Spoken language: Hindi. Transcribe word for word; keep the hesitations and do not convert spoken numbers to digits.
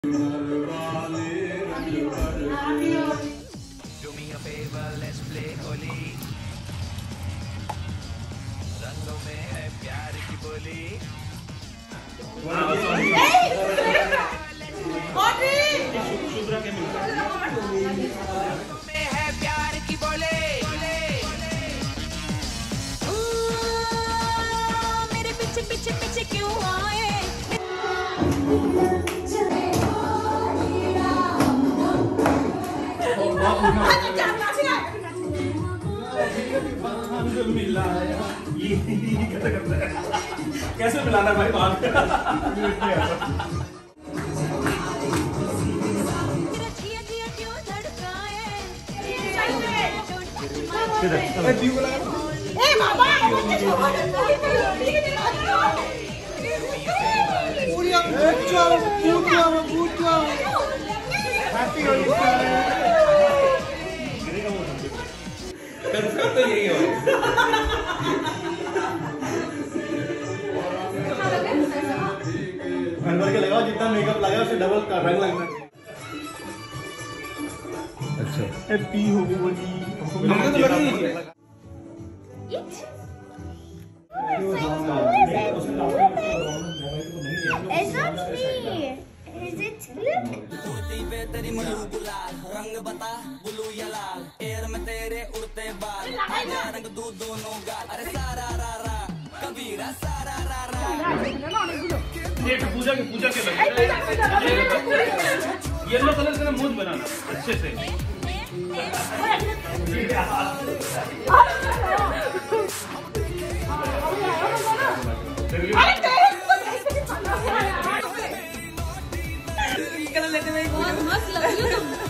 Do me a favor, let's play Holi. रंगों में है प्यार की बोली। में है प्यार की बोले। मेरे पीछे पीछे पीछे क्यों आए? मिला है ये कैसे करता है? कैसे मिलाना भाई बात? तो यही हो घर भर के लगाओ, जितना मेकअप लगाओ उससे डबल का रंग लगना। अच्छा हैप्पी होगी बोली हमको तो लगा नहीं तेरी मधु गुलाल रंग बता ब्लू या लाल एयर में तेरे उड़ते बाल रंग दूध दोनों गाल अरे सारा रा रा कबीरा सारा रा रा ये पूजा के पूजा के लगे येलो कलर का मूंछ बनाना अच्छे से। मस्त लग रही हो तुम।